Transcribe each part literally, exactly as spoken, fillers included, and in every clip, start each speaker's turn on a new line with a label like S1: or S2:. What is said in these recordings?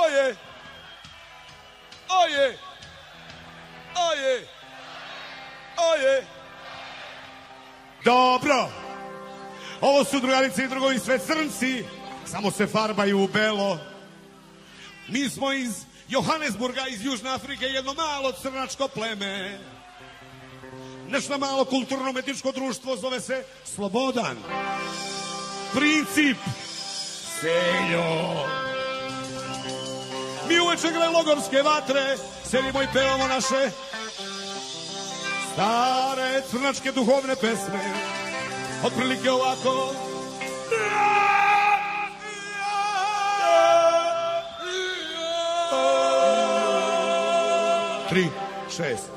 S1: Oje! Oje! Oje! Oje! Dobro! Ovo su drugarice i drugovi sve crnci, samo se farbaju u belo. Mi smo iz Johannesburga, iz Južne Afrike, jedno malo crnačko pleme. Nešto malo kulturno-umetničko društvo zove se Slobodan. Princip Seljo. Mi uveče gre logorske vatre, sedimo i pevamo naše stare crnačke duhovne pesme. Otprilike ovako. Tri, šest.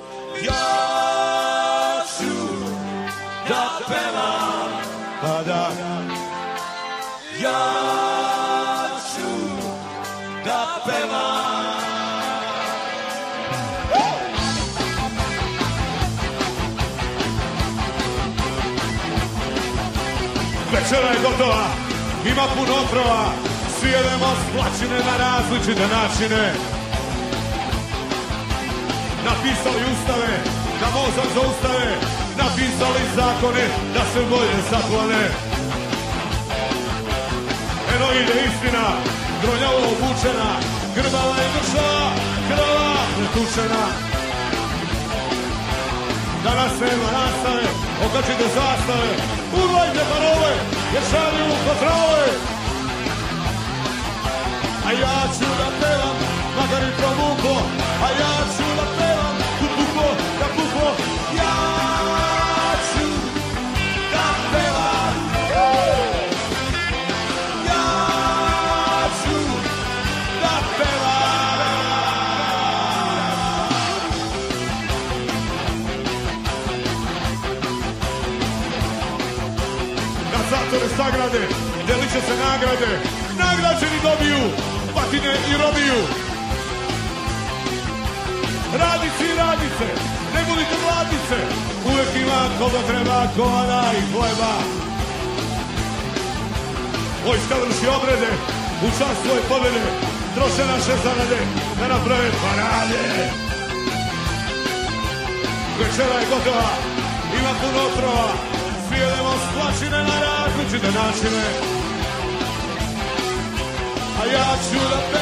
S1: Ja ću da pevam, pa da. Ja ću da pevam. Večera je gotova, ima puno otrova, svi jedemo splačine na različite načine. Napisali ustave, da mozak zaustave, napisali zakone, da se bolje zaklone. Eno ide istina, gronjavo obučena, grbava i mršava, krava pretučena. Danas nema nastave, okačite zastave, urlajte parole, jer šalju patrole. A ja ću da pevam, makar i probuko, a ja ću da pevam, kupuklo, da puklo. Ja ću da pevam, ja ću da pevam. Na zatvore sagrade, delit će se nagrade, nagrađeni dobiju batine i robiju. Radici i radice, ne budite mladice, uvek ima koga treba kovana i hleba. Vojska vrši obrede, u čast svoje pobjede, troše naše zarade da naprave parade. Večera je gotova, ima puno otrova, svi jedemo splačine na različite načine. A ja ću da